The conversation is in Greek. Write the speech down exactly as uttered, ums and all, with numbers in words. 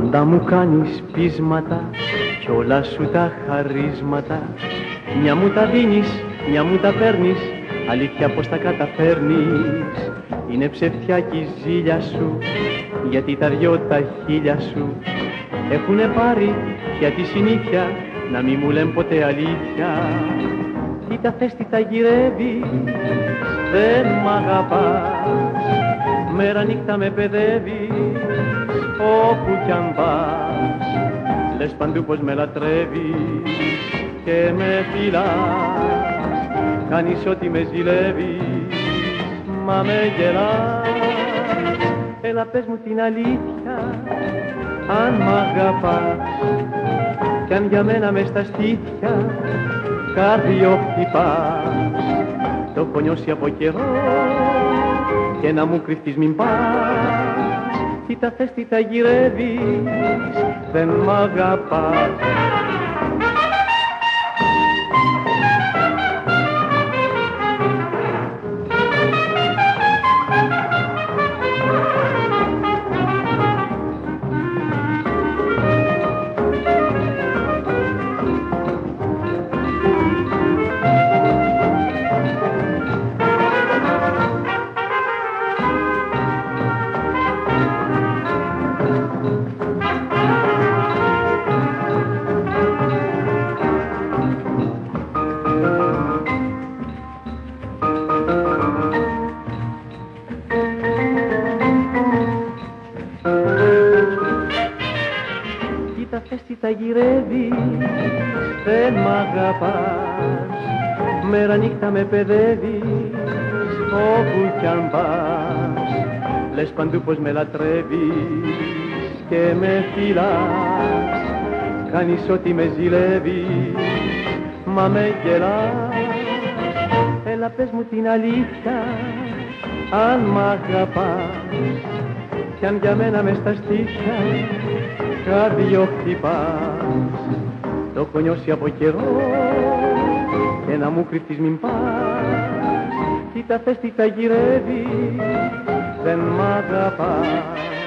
Πάντα μου κάνεις πείσματα κι όλα σου τα χαρίσματα. Μια μου τα δίνεις, μια μου τα παίρνεις, αλήθεια πως τα καταφέρνεις. Είναι ψευτιά κι η ζήλια σου, γιατί τα δυο τα χείλια σου έχουνε πάρει για τη συνήθεια να μη μου λένε ποτέ αλήθεια. Τι τα θες, τι τα γυρεύεις, δεν μ' αγαπάς, μέρα νύχτα με παιδεύεις, όπου κι αν πας. Λες παντού πως με λατρεύεις και με φυλάς, κάνεις ό,τι με ζηλεύεις, μα με γελάς. Έλα πες μου την αλήθεια, αν μ' αγαπάς, κι αν για μένα μες στα στήθια κάρδιο χτυπάς. Το έχω νιώσει από καιρό και να μου κρυφτείς μην πας. Τι τα θες, τι τα γυρεύεις, δεν μ' αγαπάς. Τι τα γυρεύεις, δεν μ' αγαπάς, μέρα νύχτα με παιδεύεις, όπου κι αν πας. Λες παντού πως με λατρεύεις και με φυλάς, κάνεις ό,τι με ζηλεύεις, μα με γελάς. Έλα πες μου την αλήθεια, αν μ' αγαπάς, κι αν για μένα μες στα στήθια κάρδιο χτυπάς. Το έχω νιώσει από καιρό και να μου κρυφτείς μην πας. Τι τα θες, τι τα γυρεύεις, δεν μ' αγαπάς.